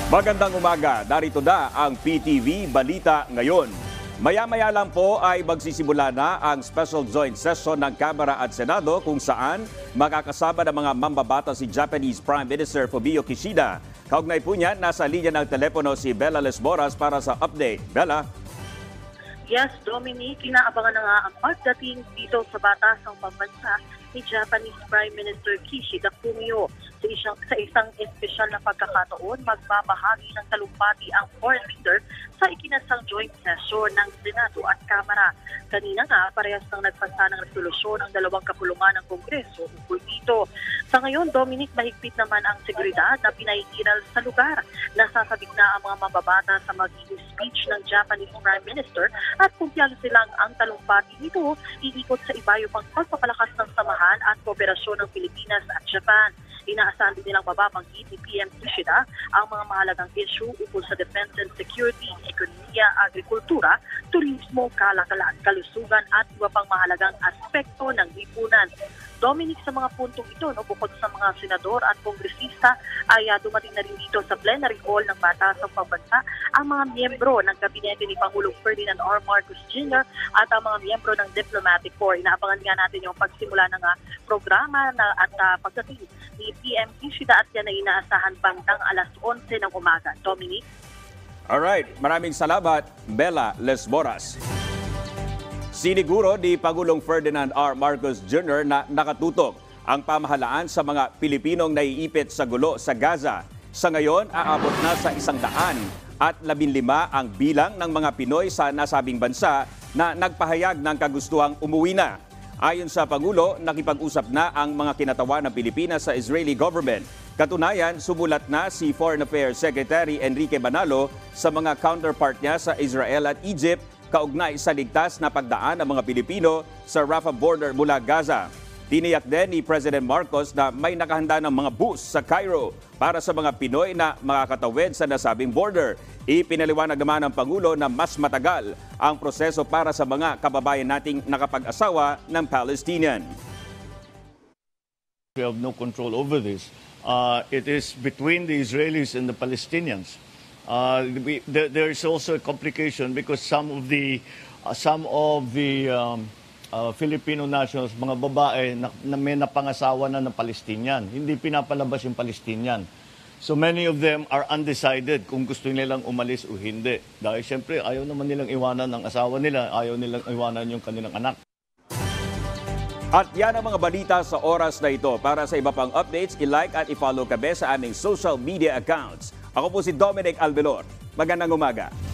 Magandang umaga, narito na ang PTV Balita ngayon. Maya-maya lang po ay magsisimula na ang Special Joint Session ng Kamara at Senado kung saan makakasama ng mga mambabata si Japanese Prime Minister Fumio Kishida. Kaugnay po niyan, nasa linya ng telepono si Bella Lesboras para sa update. Bella? Yes, Dominic, inaabangan na nga ang pagdating dito sa batasang pambansa ni Japanese Prime Minister Kishida Fumio. Sa isang espesyal na pagkakataon, magbabahagi ng talumpati ang foreign leader sa ikinasang joint session ng Senado at Kamara. Kanina nga, parehas nang nagpasa ng resolusyon ang dalawang kapulungan ng Kongreso ukol dito. Sa ngayon, Dominic, mahigpit naman ang seguridad na pinaiiral sa lugar. Nasasabik na ang mga mababata sa magiging speech ng Japanese Prime Minister at kung tiyalo silang ang talumpati nito, iikot sa ibayo pang pagpapalakas ng samahan at kooperasyon ng Pilipinas at Japan. Inaasahan din nilang mababanggit ni PM Kishida ang mga mahalagang issue ukol sa defense and security, ekonomiya, agrikultura, turismo, kalakalan, kalusugan at iba pang mahalagang aspekto ng lipunan. Dominic, sa mga puntong ito, bukod sa mga senador at kongresista, ay dumating na rin dito sa plenary hall ng Batasang Pambansa ang mga miyembro ng kabinete ni Pangulong Ferdinand R. Marcos Jr. at ang mga miyembro ng Diplomatic Corps. Inaabangan nga natin yung pagsimula ng programa at pagdating ni PM Kishida at yan ay inaasahan bandang alas 11 ng umaga. Dominic? Alright, maraming salamat, Bella Lesboras. Siniguro ni Pangulong Ferdinand R. Marcos Jr. na nakatutok ang pamahalaan sa mga Pilipinong naiipit sa gulo sa Gaza. Sa ngayon, aabot na sa 115 ang bilang ng mga Pinoy sa nasabing bansa na nagpahayag ng kagustuhang umuwi na. Ayon sa Pangulo, nakipag-usap na ang mga kinatawan ng Pilipinas sa Israeli government. Katunayan, sumulat na si Foreign Affairs Secretary Enrique Manalo sa mga counterpart niya sa Israel at Egypt kaugnay sa ligtas na pagdaan ng mga Pilipino sa Rafah border mula Gaza. Tiniyak din ni President Marcos na may nakahanda ng mga bus sa Cairo para sa mga Pinoy na makakatawid sa nasabing border. Ipinaliwanag naman ng Pangulo na mas matagal ang proseso para sa mga kababayan nating nakapag-asawa ng Palestinian. We have no control over this. It is between the Israelis and the Palestinians. There is also a complication because some of the Filipino nationals, mga babae na may napangasawa na ng Palestinian, hindi pinapalabas yung Palestinian. So many of them are undecided kung gusto nilang umalis o hindi. Dahil siyempre ayaw naman nilang iwanan ang asawa nila, ayaw nilang iwanan yung kanilang anak. At yan ang mga balita sa oras na ito. Para sa iba pang updates, i-like at i-follow kami sa aming social media accounts. Ako po si Dominic Alvelor. Magandang umaga.